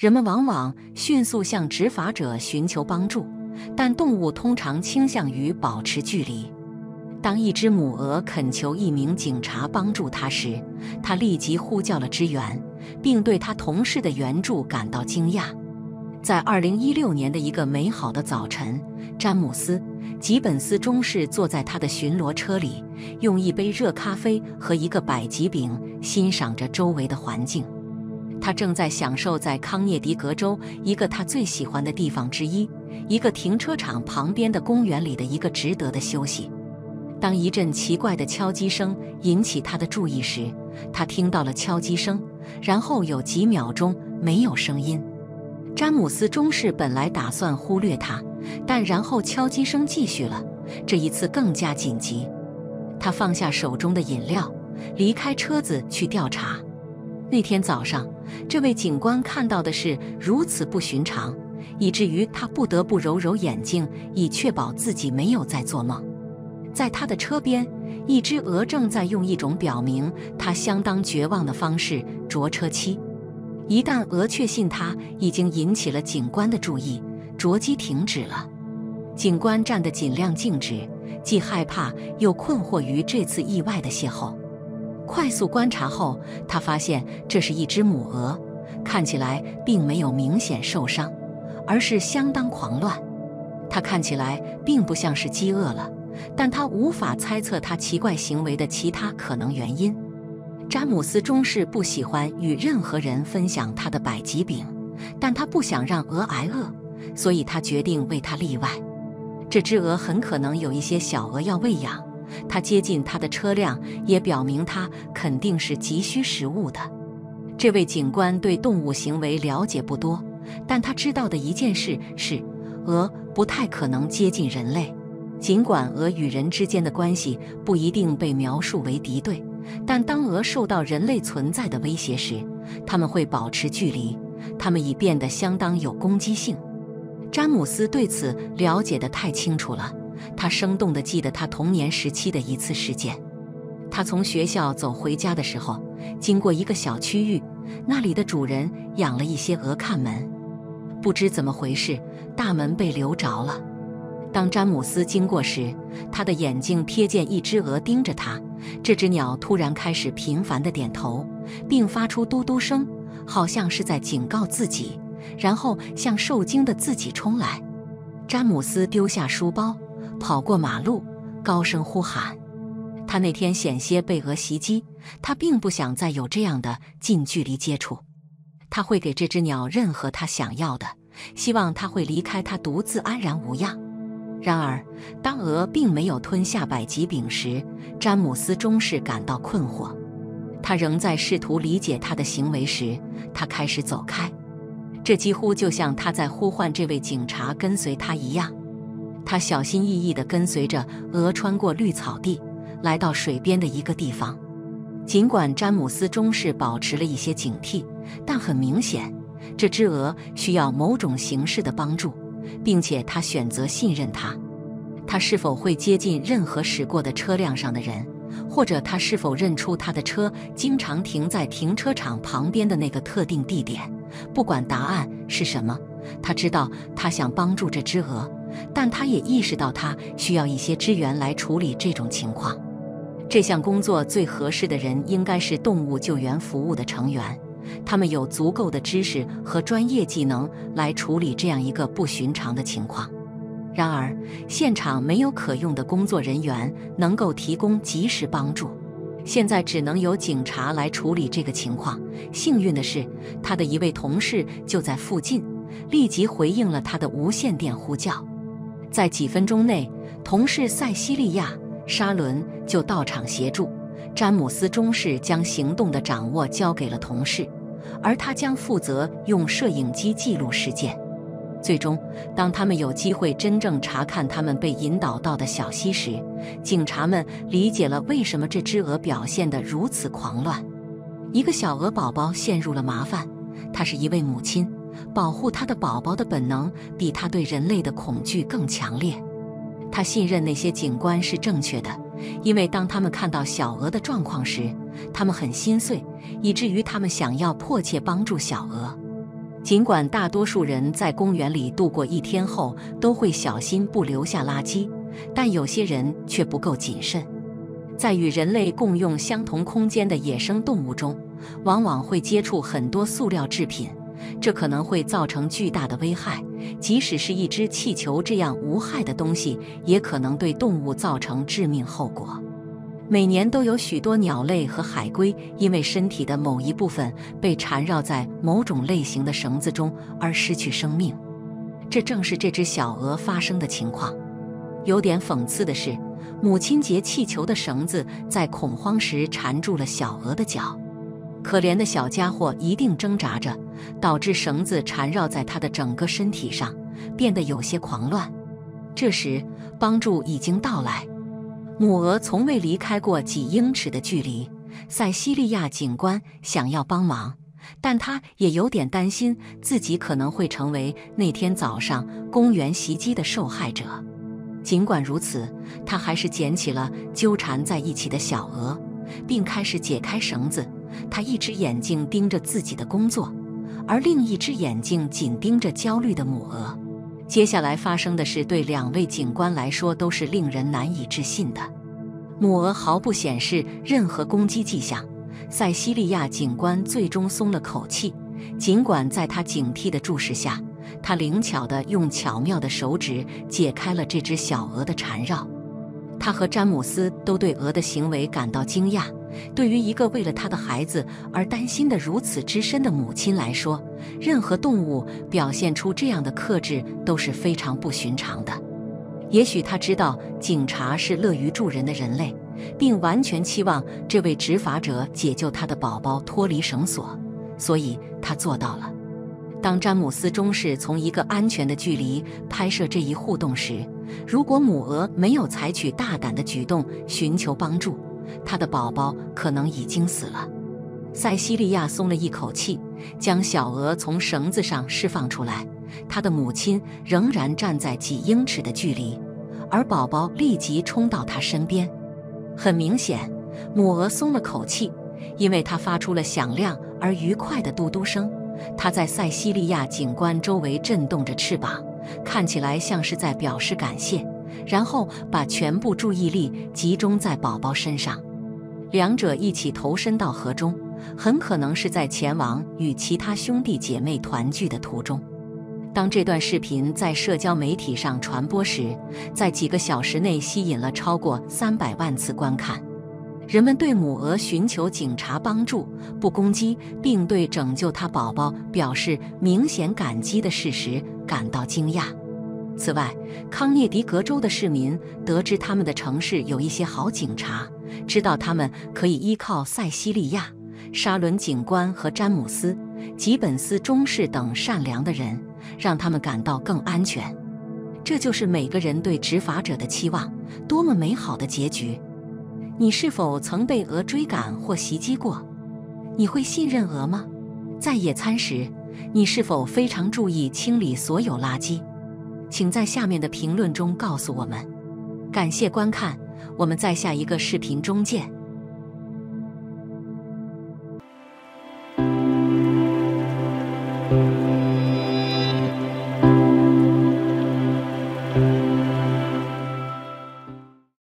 人们往往迅速向执法者寻求帮助，但动物通常倾向于保持距离。当一只母鹅恳求一名警察帮助它时，它立即呼叫了支援，并对它同事的援助感到惊讶。在2016年的一个美好的早晨，詹姆斯·吉本斯中士坐在他的巡逻车里，用一杯热咖啡和一个百吉饼欣赏着周围的环境。他正在享受在康涅狄格州一个他最喜欢的地方之一，一个停车场旁边的公园里的一个值得的休息。当一阵奇怪的敲击声引起他的注意时，他听到了敲击声，然后有几秒钟没有声音。詹姆斯中士本来打算忽略它，但然后敲击声继续了，这一次更加紧急。他放下手中的饮料，离开车子去调查。那天早上，这位警官看到的是如此不寻常，以至于他不得不揉揉眼睛，以确保自己没有在做梦。在他的车边，一只鹅正在用一种表明它相当绝望的方式啄车漆。一旦鹅确信它已经引起了警官的注意，啄击停止了。警官站得尽量静止，既害怕又困惑于这次意外的邂逅。快速观察后，他发现这是一只母鹅，看起来并没有明显受伤，而是相当狂乱。它看起来并不像是饥饿了，但他无法猜测它奇怪行为的其他可能原因。詹姆斯中士不喜欢与任何人分享他的百吉饼，但他不想让鹅挨饿，所以他决定为它例外。这只鹅很可能有一些小鹅要喂养，他接近他的车辆也表明他肯定是急需食物的。这位警官对动物行为了解不多，但他知道的一件事是，鹅不太可能接近人类。尽管鹅与人之间的关系不一定被描述为敌对，但当鹅受到人类存在的威胁时，它们会保持距离，它们已变得相当有攻击性。詹姆斯对此了解得太清楚了，他生动地记得他童年时期的一次事件。他从学校走回家的时候，经过一个小区域，那里的主人养了一些鹅看门。不知怎么回事，大门被留着了。当詹姆斯经过时，他的眼睛瞥见一只鹅盯着他。这只鸟突然开始频繁地点头，并发出嘟嘟声，好像是在警告自己，然后向受惊的自己冲来。詹姆斯丢下书包，跑过马路，高声呼喊。他那天险些被鹅袭击，他并不想再有这样的近距离接触。他会给这只鸟任何他想要的，希望它会离开它独自安然无恙。然而，当鹅并没有吞下百吉饼时，詹姆斯中士感到困惑。他仍在试图理解它的行为时，他开始走开。这几乎就像他在呼唤这位警察跟随他一样。他小心翼翼地跟随着鹅穿过绿草地，来到水边的一个地方。尽管詹姆斯中士保持了一些警惕，但很明显，这只鹅需要某种形式的帮助，并且他选择信任它。他是否会接近任何驶过的车辆上的人，或者他是否认出他的车经常停在停车场旁边的那个特定地点？不管答案是什么，他知道他想帮助这只鹅，但他也意识到他需要一些支援来处理这种情况。这项工作最合适的人应该是动物救援服务的成员，他们有足够的知识和专业技能来处理这样一个不寻常的情况。然而，现场没有可用的工作人员能够提供及时帮助，现在只能由警察来处理这个情况。幸运的是，他的一位同事就在附近，立即回应了他的无线电呼叫。在几分钟内，同事塞西利亚·沙伦就到场协助。詹姆斯中士将行动的掌握交给了同事，而他将负责用摄影机记录事件。最终，当他们有机会真正查看他们被引导到的小溪时，警察们理解了为什么这只鹅表现得如此狂乱。一个小鹅宝宝陷入了麻烦，她是一位母亲，保护她的宝宝的本能比她对人类的恐惧更强烈。她信任那些警官是正确的，因为当他们看到小鹅的状况时，他们很心碎，以至于他们想要迫切帮助小鹅。 尽管大多数人在公园里度过一天后都会小心不留下垃圾，但有些人却不够谨慎。在与人类共用相同空间的野生动物中，往往会接触很多塑料制品，这可能会造成巨大的危害。即使是一只气球这样无害的东西，也可能对动物造成致命后果。每年都有许多鸟类和海龟因为身体的某一部分被缠绕在某种类型的绳子中而失去生命，这正是这只小鹅发生的情况。有点讽刺的是，母亲节气球的绳子在恐慌时缠住了小鹅的脚，可怜的小家伙一定挣扎着，导致绳子缠绕在它的整个身体上，变得有些狂乱。这时，帮助已经到来。母鹅从未离开过几英尺的距离，塞西利亚警官想要帮忙，但他也有点担心自己可能会成为那天早上公园袭击的受害者。尽管如此，他还是捡起了纠缠在一起的小鹅，并开始解开绳子。他一只眼睛盯着自己的工作，而另一只眼睛紧盯着焦虑的母鹅。接下来发生的事对两位警官来说都是令人难以置信的。母鹅毫不显示任何攻击迹象，塞西利亚警官最终松了口气。尽管在他警惕的注视下，他灵巧地用巧妙的手指解开了这只小鹅的缠绕。他和詹姆斯都对鹅的行为感到惊讶。对于一个为了他的孩子而担心得如此之深的母亲来说，任何动物表现出这样的克制都是非常不寻常的。也许他知道警察是乐于助人的人类，并完全期望这位执法者解救他的宝宝脱离绳索，所以他做到了。当詹姆斯中士从一个安全的距离拍摄这一互动时，如果母鹅没有采取大胆的举动寻求帮助，他的宝宝可能已经死了。塞西利亚松了一口气，将小鹅从绳子上释放出来。他的母亲仍然站在几英尺的距离，而宝宝立即冲到他身边。很明显，母鹅松了口气，因为它发出了响亮而愉快的嘟嘟声。它在塞西利亚警官周围震动着翅膀，看起来像是在表示感谢，然后把全部注意力集中在宝宝身上。两者一起投身到河中，很可能是在前往与其他兄弟姐妹团聚的途中。当这段视频在社交媒体上传播时，在几个小时内吸引了超过300万次观看。人们对母鹅寻求警察帮助、不攻击，并对拯救他宝宝表示明显感激的事实感到惊讶。此外，康涅狄格州的市民得知他们的城市有一些好警察，知道他们可以依靠塞西利亚、沙伦警官和詹姆斯、吉本斯中士等善良的人，让他们感到更安全。这就是每个人对执法者的期望，多么美好的结局！你是否曾被鹅追赶或袭击过？你会信任鹅吗？在野餐时，你是否非常注意清理所有垃圾？请在下面的评论中告诉我们。感谢观看，我们在下一个视频中见。